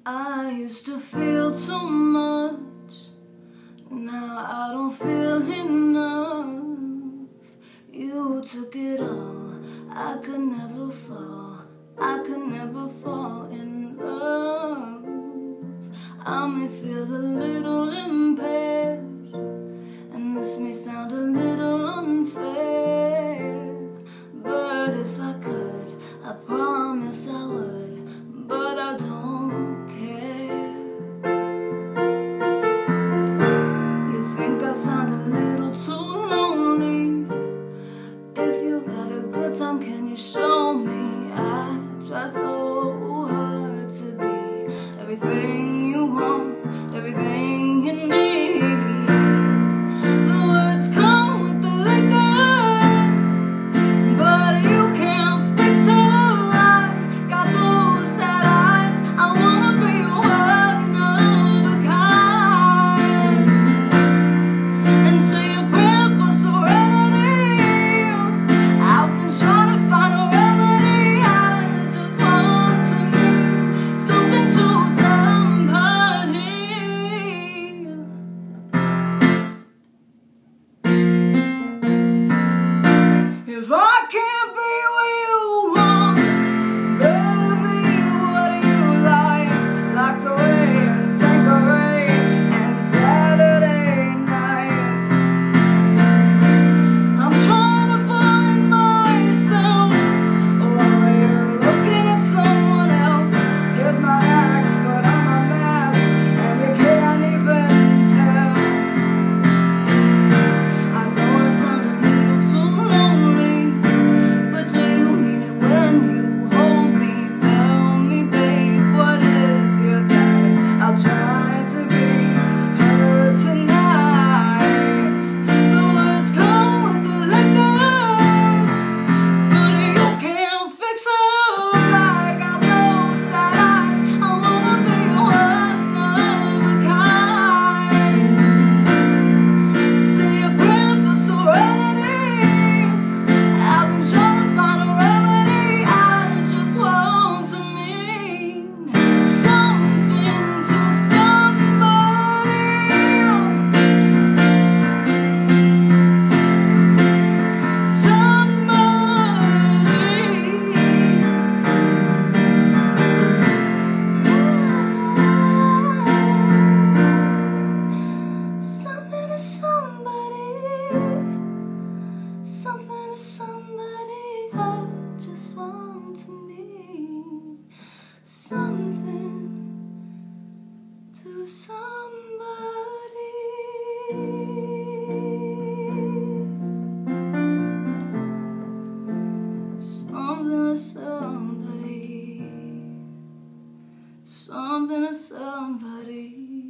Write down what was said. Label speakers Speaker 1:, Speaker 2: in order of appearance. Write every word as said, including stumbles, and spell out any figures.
Speaker 1: I used to feel too much, now I don't feel enough. You took it all, I could never fall, I could never fall in love. I may feel a little impaired, and this may sound a little unfair, but if I could, I promise I would, but I don't care. You think I sound a little too lonely? If you got a good time, can you show me? I try so hard to be everything you want, everything you need. The words come with the liquor, but you can't fix it right. Got those sad eyes, I wanna be one of a kind, and say a prayer for serenity. I've been trying to find a remedy. I just want to mean something to somebody. If I can't be what you want, better be what you like. Locked away in Tanqueray and Saturday nights. I'm trying to find myself while you're looking at someone else. Here's my act, put on my mask, and you can't even tell. I know I sound a little too lonely, but do you mean it when you hold me? Tell me, babe, what is your type? I'll try to be her tonight. The words come with the liquor, but you can't fix it like I've those sad eyes. I wanna be one of a kind. Say a prayer for serenity. I've been trying to find a remedy. I just want to mean something to somebody. Somebody. Something to somebody. Something to somebody. I just want to mean something to somebody. Something to somebody. Something to somebody.